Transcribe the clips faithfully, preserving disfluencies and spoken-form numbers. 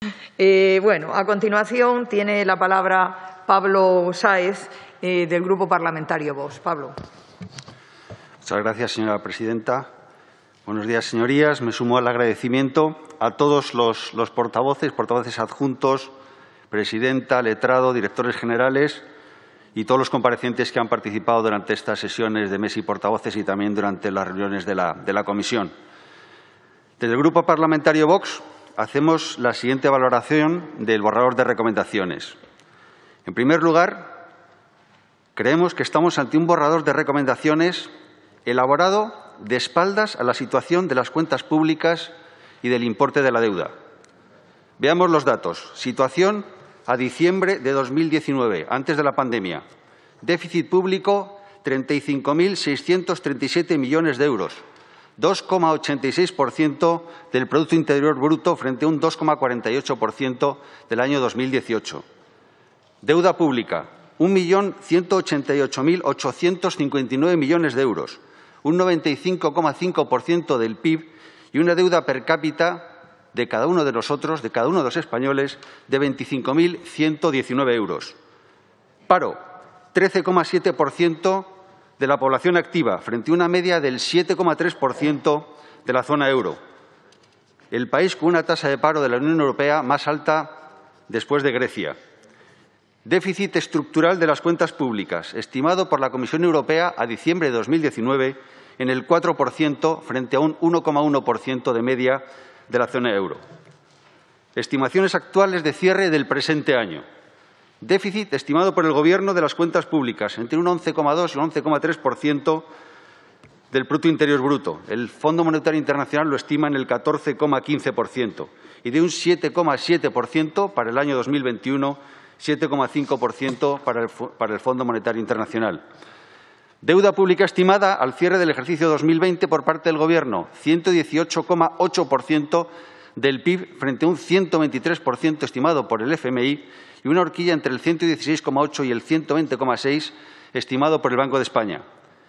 Eh, bueno, a continuación tiene la palabra Pablo Sáez, eh, del Grupo Parlamentario Vox. Pablo. Muchas gracias, señora presidenta. Buenos días, señorías. Me sumo al agradecimiento a todos los, los portavoces, portavoces adjuntos, presidenta, letrado, directores generales y todos los comparecientes que han participado durante estas sesiones de mesa y portavoces y también durante las reuniones de la, de la comisión. Desde el Grupo Parlamentario Vox hacemos la siguiente valoración del borrador de recomendaciones. En primer lugar, creemos que estamos ante un borrador de recomendaciones elaborado de espaldas a la situación de las cuentas públicas y del importe de la deuda. Veamos los datos. Situación a diciembre de dos mil diecinueve, antes de la pandemia. Déficit público, treinta y cinco mil seiscientos treinta y siete millones de euros, dos coma ochenta y seis por ciento del Producto Interior Bruto frente a un dos coma cuarenta y ocho por ciento del año dos mil dieciocho. Deuda pública, un millón ciento ochenta y ocho mil ochocientos cincuenta y nueve millones de euros, un noventa y cinco coma cinco por ciento del P I B y una deuda per cápita de cada uno de nosotros, de cada uno de los españoles, de veinticinco mil ciento diecinueve euros. Paro, trece coma siete por ciento de la población activa, frente a una media del siete coma tres por ciento de la zona euro. El país con una tasa de paro de la Unión Europea más alta después de Grecia. Déficit estructural de las cuentas públicas, estimado por la Comisión Europea a diciembre de dos mil diecinueve en el cuatro por ciento frente a un uno coma uno por ciento de media de la zona euro. Estimaciones actuales de cierre del presente año. Déficit estimado por el Gobierno de las cuentas públicas entre un once coma dos y un once coma tres por ciento del Producto Interior Bruto. El Fondo Monetario Internacional lo estima en el catorce coma quince por ciento y de un siete coma siete por ciento para el año dos mil veintiuno, siete coma cinco por ciento para el, para el Fondo Monetario Internacional. Deuda pública estimada al cierre del ejercicio dos mil veinte por parte del Gobierno, ciento dieciocho coma ocho por ciento del P I B frente a un ciento veintitrés por ciento estimado por el F M I y una horquilla entre el ciento dieciséis coma ocho y el ciento veinte coma seis estimado por el Banco de España.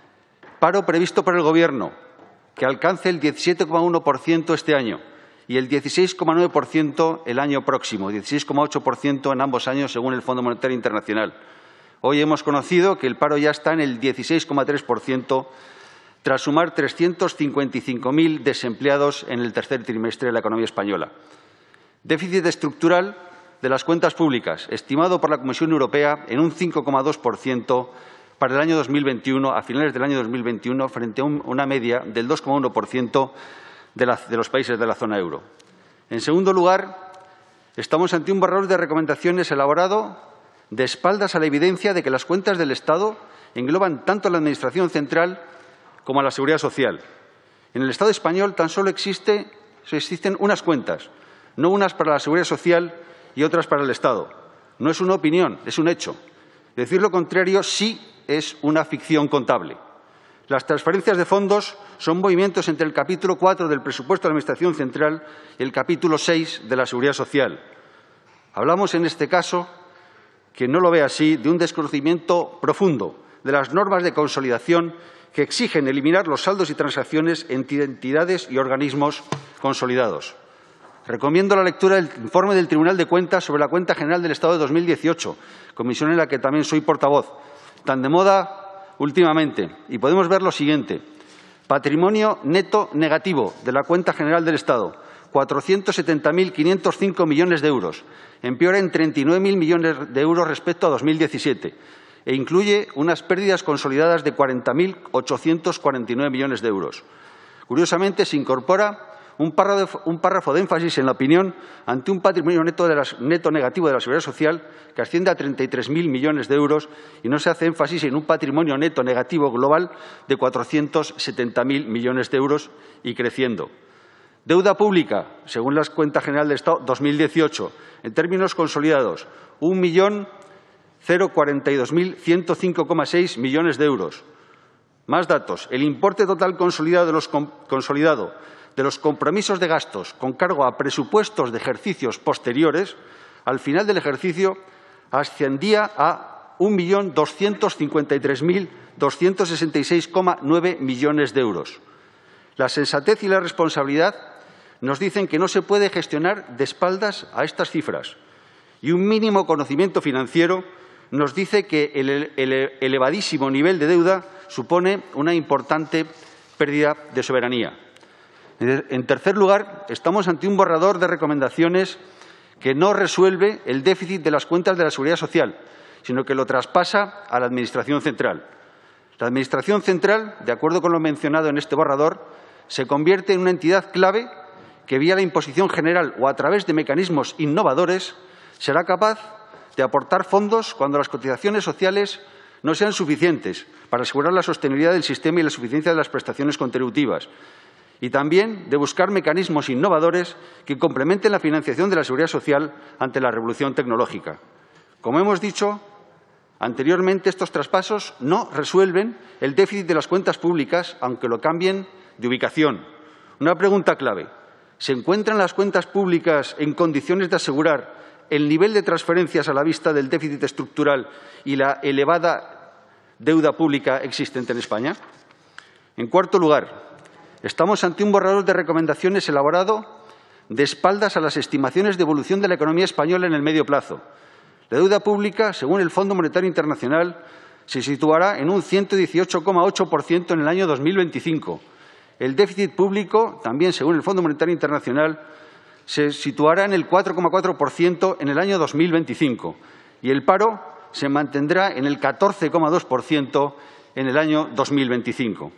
Paro previsto por el Gobierno, que alcance el diecisiete coma uno por ciento este año y el dieciséis coma nueve por ciento el año próximo, dieciséis coma ocho por ciento en ambos años según el Fondo Monetario Internacional. Hoy hemos conocido que el paro ya está en el dieciséis coma tres por ciento tras sumar trescientos cincuenta y cinco mil desempleados en el tercer trimestre de la economía española. Déficit estructural de las cuentas públicas, estimado por la Comisión Europea en un cinco coma dos por ciento para el año dos mil veintiuno, a finales del año dos mil veintiuno, frente a un, una media del dos coma uno por ciento de, la, de los países de la zona euro. En segundo lugar, estamos ante un borrador de recomendaciones elaborado de espaldas a la evidencia de que las cuentas del Estado engloban tanto a la Administración central como a la Seguridad Social. En el Estado español tan solo existe, existen unas cuentas, no unas para la Seguridad Social y otras para el Estado. No es una opinión, es un hecho. Decir lo contrario sí es una ficción contable. Las transferencias de fondos son movimientos entre el capítulo cuatro del presupuesto de la Administración central y el capítulo seis de la Seguridad Social. Hablamos en este caso, que no lo ve así, de un desconocimiento profundo de las normas de consolidación que exigen eliminar los saldos y transacciones entre entidades y organismos consolidados. Recomiendo la lectura del informe del Tribunal de Cuentas sobre la Cuenta General del Estado de dos mil dieciocho, comisión en la que también soy portavoz, tan de moda últimamente. Y podemos ver lo siguiente. Patrimonio neto negativo de la Cuenta General del Estado, cuatrocientos setenta mil quinientos cinco millones de euros. Empeora en treinta y nueve mil millones de euros respecto a dos mil diecisiete e incluye unas pérdidas consolidadas de cuarenta mil ochocientos cuarenta y nueve millones de euros. Curiosamente, se incorpora un párrafo, un párrafo de énfasis en la opinión ante un patrimonio neto, de las, neto negativo de la Seguridad Social que asciende a treinta y tres mil millones de euros y no se hace énfasis en un patrimonio neto negativo global de cuatrocientos setenta mil millones de euros y creciendo. Deuda pública, según la Cuenta General del Estado dos mil dieciocho, en términos consolidados, un millón cuarenta y dos mil ciento cinco coma seis millones de euros. Más datos. El importe total consolidado de, los, consolidado de los compromisos de gastos con cargo a presupuestos de ejercicios posteriores, al final del ejercicio, ascendía a un millón doscientos cincuenta y tres mil doscientos sesenta y seis coma nueve millones de euros. La sensatez y la responsabilidad nos dicen que no se puede gestionar de espaldas a estas cifras. Y un mínimo conocimiento financiero nos dice que el, el elevadísimo nivel de deuda supone una importante pérdida de soberanía. En tercer lugar, estamos ante un borrador de recomendaciones que no resuelve el déficit de las cuentas de la Seguridad Social, sino que lo traspasa a la Administración central. La Administración central, de acuerdo con lo mencionado en este borrador, se convierte en una entidad clave que, vía la imposición general o a través de mecanismos innovadores, será capaz de aportar fondos cuando las cotizaciones sociales no sean suficientes para asegurar la sostenibilidad del sistema y la suficiencia de las prestaciones contributivas, y también de buscar mecanismos innovadores que complementen la financiación de la seguridad social ante la revolución tecnológica. Como hemos dicho anteriormente, estos traspasos no resuelven el déficit de las cuentas públicas, aunque lo cambien de ubicación. Una pregunta clave: ¿se encuentran las cuentas públicas en condiciones de asegurar el nivel de transferencias a la vista del déficit estructural y la elevada deuda pública existente en España? En cuarto lugar, estamos ante un borrador de recomendaciones elaborado de espaldas a las estimaciones de evolución de la economía española en el medio plazo. La deuda pública, según el Fondo Monetario Internacional, se situará en un ciento dieciocho coma ocho por ciento en el año dos mil veinticinco. El déficit público, también según el Fondo Monetario Internacional, se situará en el cuatro coma cuatro por ciento en el año dos mil veinticinco y el paro se mantendrá en el catorce coma dos por ciento en el año dos mil veinticinco.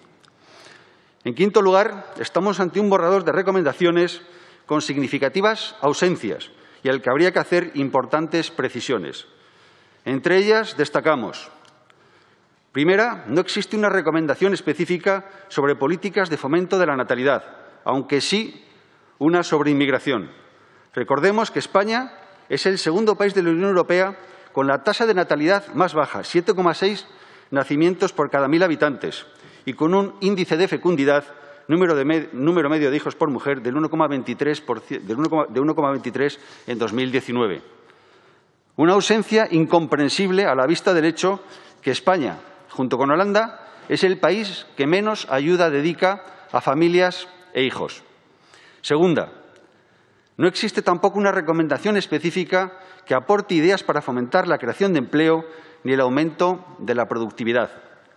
En quinto lugar, estamos ante un borrador de recomendaciones con significativas ausencias y al que habría que hacer importantes precisiones. Entre ellas destacamos: primera, no existe una recomendación específica sobre políticas de fomento de la natalidad, aunque sí una sobre inmigración. Recordemos que España es el segundo país de la Unión Europea con la tasa de natalidad más baja, siete coma seis nacimientos por cada mil habitantes, y con un índice de fecundidad, número, de med, número medio de hijos por mujer, del uno coma veintitrés en dos mil diecinueve. Una ausencia incomprensible a la vista del hecho que España, junto con Holanda, es el país que menos ayuda dedica a familias e hijos. Segunda, no existe tampoco una recomendación específica que aporte ideas para fomentar la creación de empleo ni el aumento de la productividad.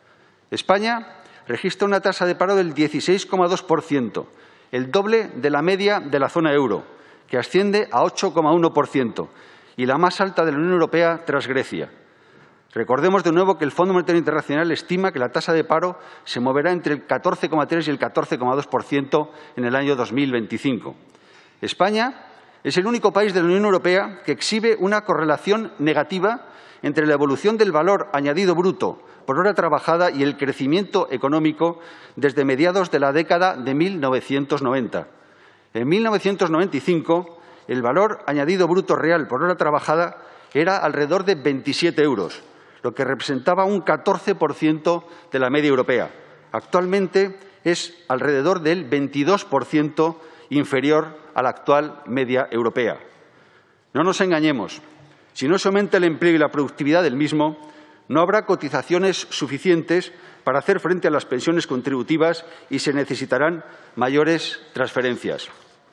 España registra una tasa de paro del dieciséis coma dos por ciento, el doble de la media de la zona euro, que asciende a ocho coma uno por ciento, y la más alta de la Unión Europea tras Grecia. Recordemos de nuevo que el Fondo Monetario Internacional estima que la tasa de paro se moverá entre el catorce coma tres y el catorce coma dos por ciento en el año dos mil veinticinco. España es el único país de la Unión Europea que exhibe una correlación negativa entre la evolución del valor añadido bruto por hora trabajada y el crecimiento económico desde mediados de la década de mil novecientos noventa. En mil novecientos noventa y cinco, el valor añadido bruto real por hora trabajada era alrededor de veintisiete euros, lo que representaba un catorce por ciento de la media europea. Actualmente es alrededor del veintidós por ciento inferior a la actual media europea. No nos engañemos. Si no se aumenta el empleo y la productividad del mismo, no habrá cotizaciones suficientes para hacer frente a las pensiones contributivas y se necesitarán mayores transferencias.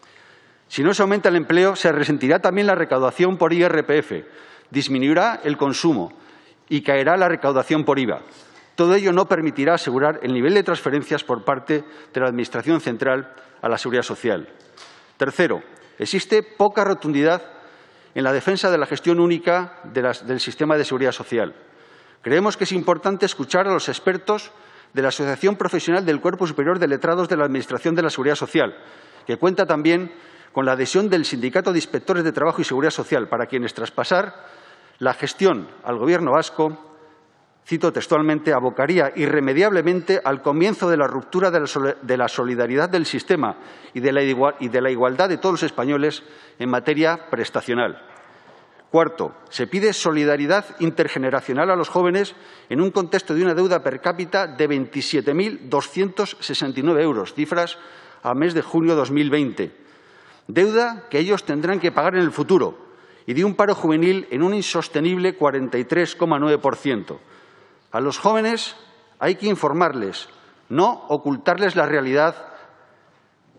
Si no se aumenta el empleo, se resentirá también la recaudación por I R P F, disminuirá el consumo y caerá la recaudación por I V A. Todo ello no permitirá asegurar el nivel de transferencias por parte de la Administración central a la Seguridad Social. Tercero, existe poca rotundidad en la defensa de la gestión única de las, del sistema de seguridad social. Creemos que es importante escuchar a los expertos de la Asociación Profesional del Cuerpo Superior de Letrados de la Administración de la Seguridad Social, que cuenta también con la adhesión del Sindicato de Inspectores de Trabajo y Seguridad Social, para quienes traspasar la gestión al Gobierno vasco, cito textualmente, abocaría irremediablemente al comienzo de la ruptura de la, de la solidaridad del sistema y de la, igual, y de la igualdad de todos los españoles en materia prestacional. Cuarto, se pide solidaridad intergeneracional a los jóvenes en un contexto de una deuda per cápita de veintisiete mil doscientos sesenta y nueve euros, cifras a mes de junio de dos mil veinte. Deuda que ellos tendrán que pagar en el futuro y de un paro juvenil en un insostenible cuarenta y tres coma nueve por ciento. A los jóvenes hay que informarles, no ocultarles la realidad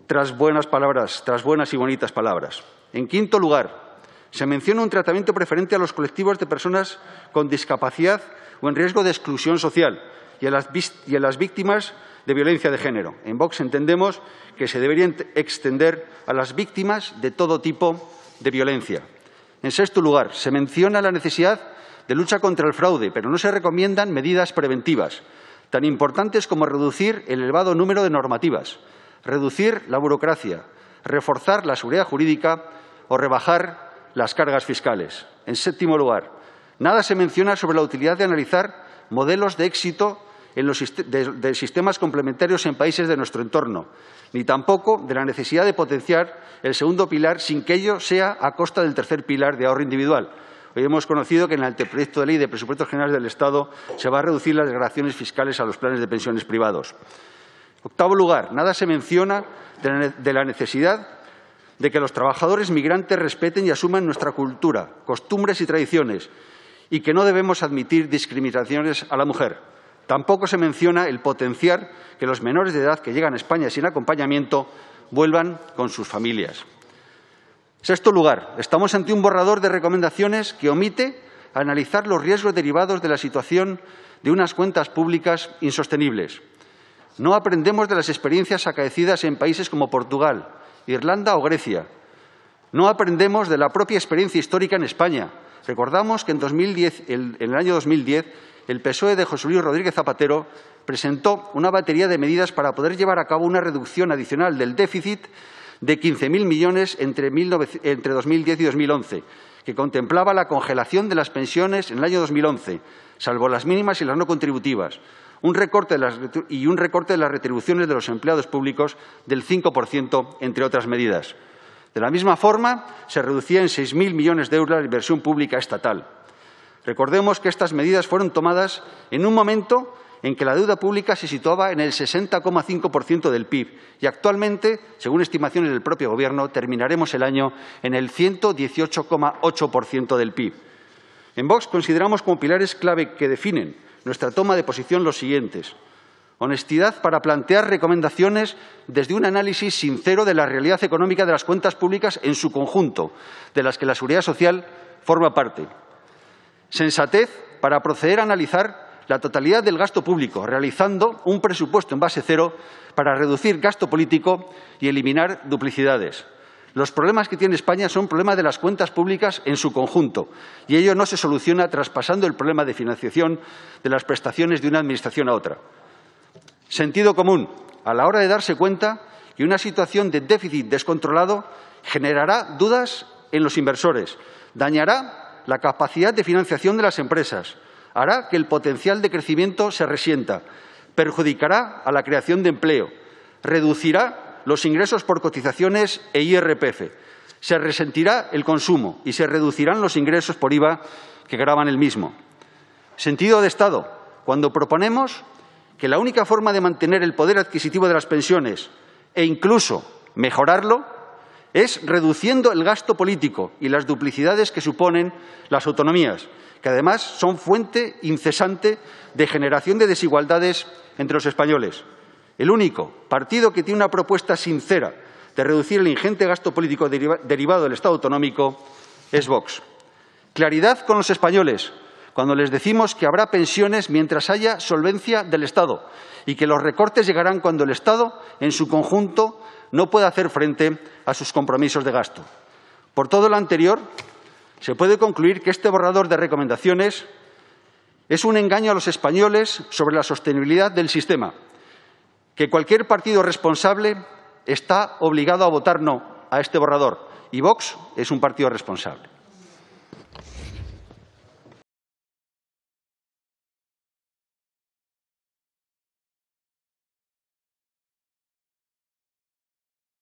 tras buenas palabras, tras buenas y bonitas palabras. En quinto lugar, se menciona un tratamiento preferente a los colectivos de personas con discapacidad o en riesgo de exclusión social y a las, y a las víctimas de violencia de género. En Vox entendemos que se debería extender a las víctimas de todo tipo de violencia. En sexto lugar, se menciona la necesidad de lucha contra el fraude, pero no se recomiendan medidas preventivas, tan importantes como reducir el elevado número de normativas, reducir la burocracia, reforzar la seguridad jurídica o rebajar las cargas fiscales. En séptimo lugar, nada se menciona sobre la utilidad de analizar modelos de éxito en los de, de sistemas complementarios en países de nuestro entorno, ni tampoco de la necesidad de potenciar el segundo pilar sin que ello sea a costa del tercer pilar de ahorro individual. Hoy hemos conocido que en el anteproyecto de Ley de Presupuestos Generales del Estado se va a reducir las desgravaciones fiscales a los planes de pensiones privados. Octavo lugar, nada se menciona de la necesidad de que los trabajadores migrantes respeten y asuman nuestra cultura, costumbres y tradiciones y que no debemos admitir discriminaciones a la mujer. Tampoco se menciona el potenciar que los menores de edad que llegan a España sin acompañamiento vuelvan con sus familias. Sexto lugar, estamos ante un borrador de recomendaciones que omite analizar los riesgos derivados de la situación de unas cuentas públicas insostenibles. No aprendemos de las experiencias acaecidas en países como Portugal, Irlanda o Grecia. No aprendemos de la propia experiencia histórica en España. Recordamos que en, dos mil diez, el, en el año dos mil diez el P S O E de José Luis Rodríguez Zapatero presentó una batería de medidas para poder llevar a cabo una reducción adicional del déficit de quince mil millones entre, entre dos mil diez y dos mil once, que contemplaba la congelación de las pensiones en el año dos mil once, salvo las mínimas y las no contributivas, un recorte de las, y un recorte de las retribuciones de los empleados públicos del cinco por ciento, entre otras medidas. De la misma forma, se reducía en seis mil millones de euros la inversión pública estatal. Recordemos que estas medidas fueron tomadas en un momento en que la deuda pública se situaba en el sesenta coma cinco por ciento del P I B y actualmente, según estimaciones del propio Gobierno, terminaremos el año en el ciento dieciocho coma ocho por ciento del P I B. En Vox consideramos como pilares clave que definen nuestra toma de posición los siguientes. Honestidad para plantear recomendaciones desde un análisis sincero de la realidad económica de las cuentas públicas en su conjunto, de las que la Seguridad Social forma parte. Sensatez para proceder a analizar la totalidad del gasto público, realizando un presupuesto en base cero para reducir gasto político y eliminar duplicidades. Los problemas que tiene España son problemas de las cuentas públicas en su conjunto y ello no se soluciona traspasando el problema de financiación de las prestaciones de una administración a otra. Sentido común a la hora de darse cuenta que una situación de déficit descontrolado generará dudas en los inversores, dañará la capacidad de financiación de las empresas, hará que el potencial de crecimiento se resienta, perjudicará a la creación de empleo, reducirá los ingresos por cotizaciones e I R P F, se resentirá el consumo y se reducirán los ingresos por I V A que gravan el mismo. Sentido de Estado, cuando proponemos que la única forma de mantener el poder adquisitivo de las pensiones e incluso mejorarlo es reduciendo el gasto político y las duplicidades que suponen las autonomías, que además son fuente incesante de generación de desigualdades entre los españoles. El único partido que tiene una propuesta sincera de reducir el ingente gasto político deriva derivado del Estado autonómico es Vox. Claridad con los españoles cuando les decimos que habrá pensiones mientras haya solvencia del Estado y que los recortes llegarán cuando el Estado, en su conjunto, no pueda hacer frente a sus compromisos de gasto. Por todo lo anterior, se puede concluir que este borrador de recomendaciones es un engaño a los españoles sobre la sostenibilidad del sistema, que cualquier partido responsable está obligado a votar no a este borrador y Vox es un partido responsable.